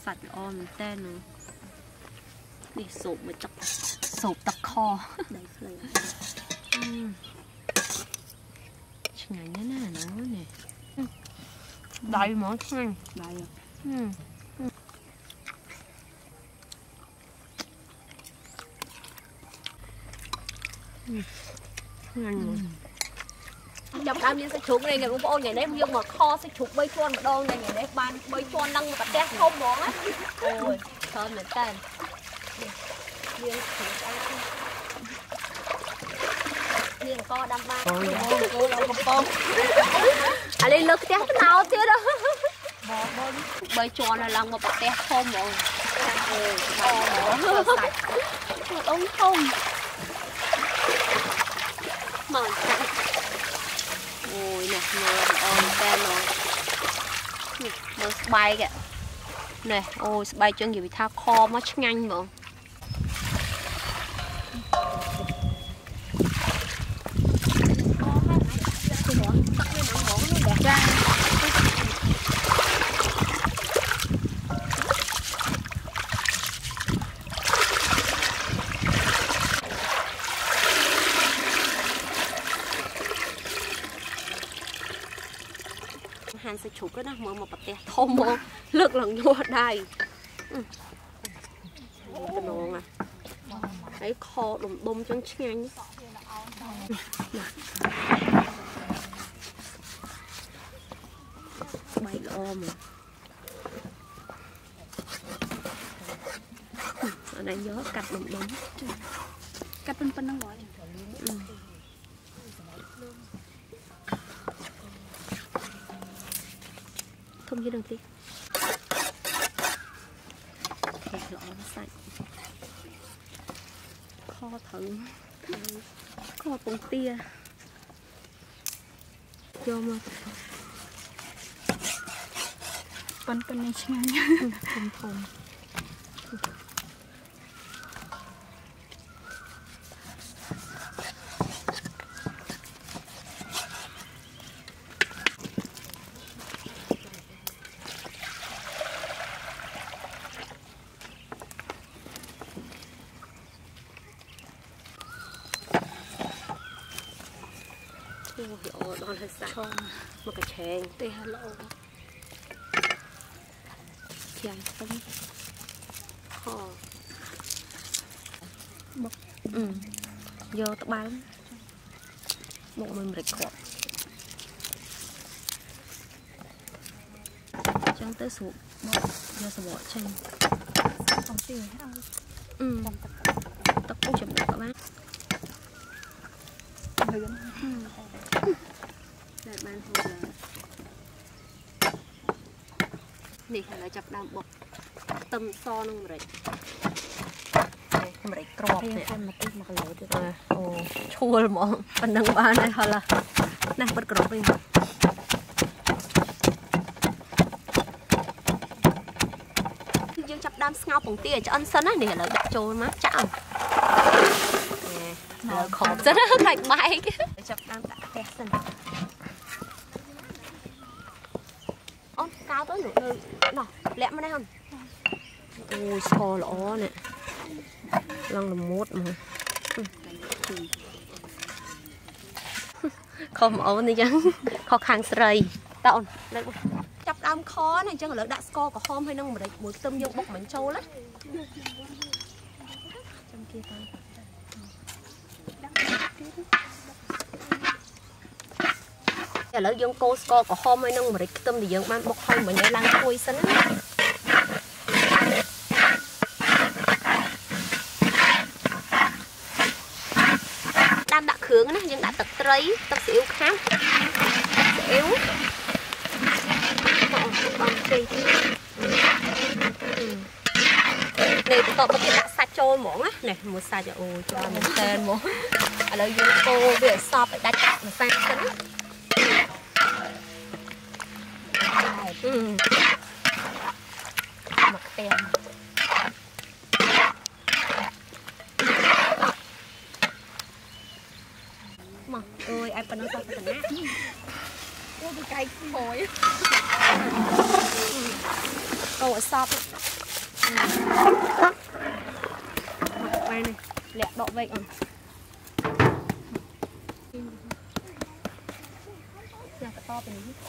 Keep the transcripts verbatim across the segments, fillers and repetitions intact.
sạch on tên nữa đi sụp mà chọc sụp tắc kho đấy rồi ngày nhớ nè nó nè đầy món ăn đầy trong đám nhiên sẽ chụp này ngày bố ngày đấy nhưng mà kho sẽ chụp bay chuôn mà đo ngày ngày đấy ban bay chuôn năng mà tét không món á ôi thơm là tên riêng riêng co đâm ba cô lâu không con à lên lực tét nào thế đó bay chuôn là lần mà tét không rồi ông không mà ôi nè ngồi ôm tên rồi nó bay kìa nè ôi bay chân gì bị tha kho mất nhanh mà han sẽ chụp cái đó mở một bát tè thơm mồ lực lần vô đây cái nón à thấy kho đùng bông chân nhanh bay lo mà ở đây gió cắt đùng bông cắt phân phân nó gọi không như đằng kia kẹt lọ nó sạch kho thử kho bông tia cho mà phân phân này chăng không không ôi đó là sao mà cái chèn tê lộ chèn không kho ừ vô tao bán một mình rịch khọt chẳng tới sụp vô sờ bỏ chân còn tiền ừ tao cũng chụp được các bác để ban hồi là nè là chập đam bột tâm so nung rồi rồi crop nè ô chua mỏng phần nâng ba này hoặc là nè bật crop đi dương chập đam ngao bổng tia cho ăn sân á nè là đặt trôi má chạm nè khổ rất là bay chập đam đã tét sân ôn cao tới nửa nơi nọ lẹm ở đây không ôi xò lỏ nè lăng là mốt mà không ổn đi chứ khó khăn sợi tao chập đam khó này chứ là đã score có hôm hay nông mà mũi tôm vô bốc mình trâu lắm trong kia ta giờ lỡ dương cô score có hôm hay nông mà để tôm thì dương ban bốc hôm mình nhảy lăn khui xính đam đã khướng nó nhưng đã tập trấy tập xỉu khác xỉu này tụi tôi đã sạch trôi mỏng á này một sạch cho ôi cho một tên mỏng ở đây dương cô về so phải đặt một sang tính mặc tem mà ôi ai phải nói sao phải nát ôi cái cay hồi câu ở sọp Đây này, lẹ đọ vậy còn ra cái to bên này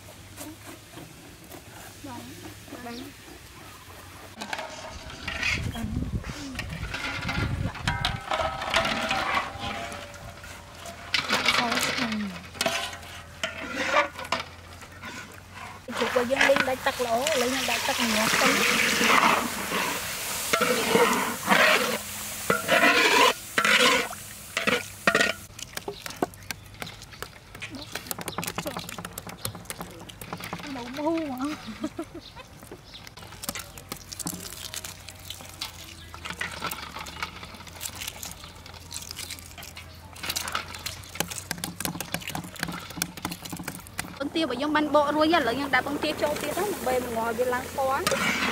chụp vào dân linh đã tắt lỗ lấy nhân đã tắt ngọt tính đậu bu mà tiêu bởi dân ban bộ rồi nha lợi nhân đã bằng tiêu cho tiêu đó một bề một ngồi bên lăng xóa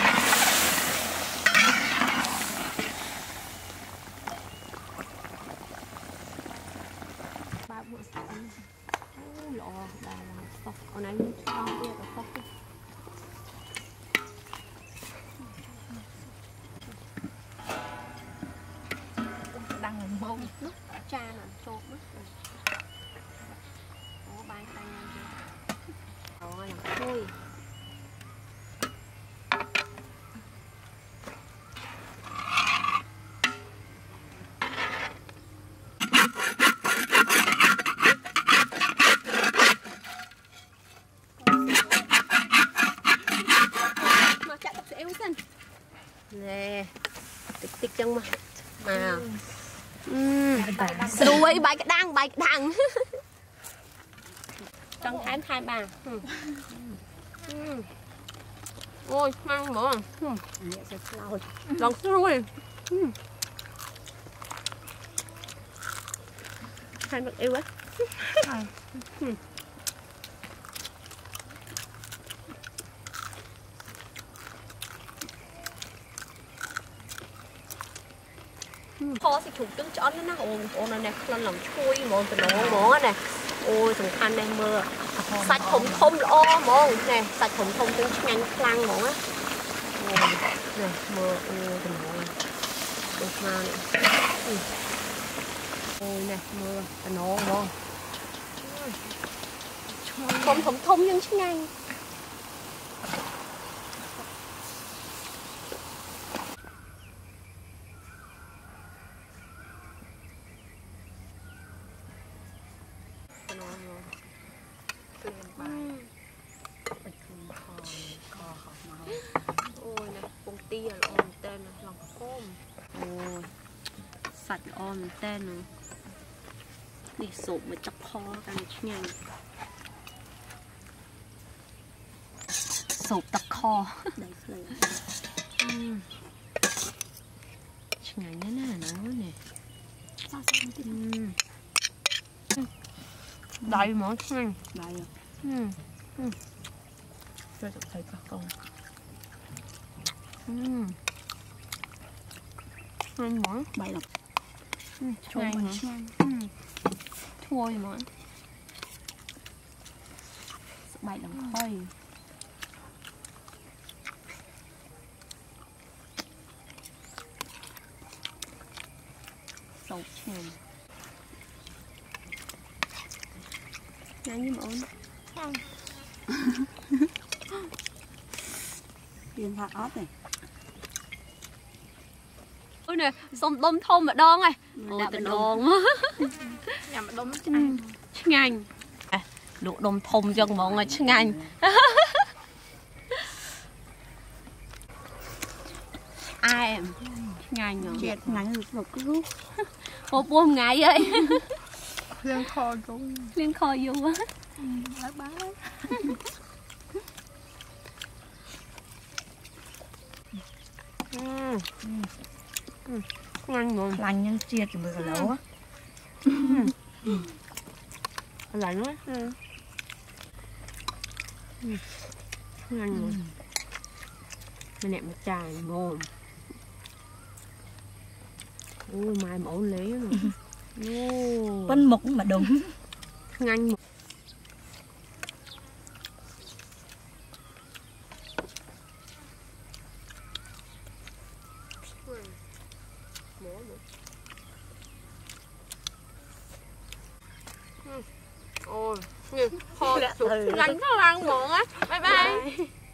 ba bữa sáng lọ bà là phọc còn anh sao kia là phọc đang làm mông nước cha làm chột mất có ba tay đó là thôi mà chạy sẽ yếu xin nè tích tích chân mà mà rồi bài cái đăng bài cái đăng chân tháng hai bà ôi mang mở lần rồi hai bậc yêu á kho sẽ chụp trứng chón nó ồn ồn này nè lần lần chui mòn từ nó mỏ nè ôi sủng khăn này mưa sạch thùng thùng lo mòn nè sạch thùng thùng trứng nhanh lăng mỏ á nè mưa ôi từ nó được mà nè ôi nè mưa từ nó mòn thùng thùng thùng nhưng chứ nhanh ôi nè con tia là ôm tên nè lòng khôm ôi sạch là ôm tên nè đi sụp mà chọc kho cái này nhanh sụp tắc kho đấy là ngày nó nè nó nè sao sao ừ. Đầy món nhanh đấy ừ. Ừ. Cho tụi thầy các con ừ. Nhanh món bài đọc ừ. cho Nhanh mình hả? nhanh Ừ. Thua gì món bài đọc khơi sầu chèn nhanh như món nhanh điên hạt ớt này ôi nè xong đom thơm mà đon này ôi đã tình mà đòn nhà mà đốm chứ nhanh à, lụ đom thơm dân mọi người chứ nhanh ai em nhanh nhở chết ngắn được một cái rút một buông ngày vậy liên kho cũng liên kho vô quá bái bái nhanh rồi lành nhân chiết thì mới có lẩu á lạnh quá nhanh rồi mình nệm một chài ngon ôi mai mẫu lý rồi bánh mục mà đúng nhanh Ôi, kho lạnh nó lăn mượn á. Bye bye.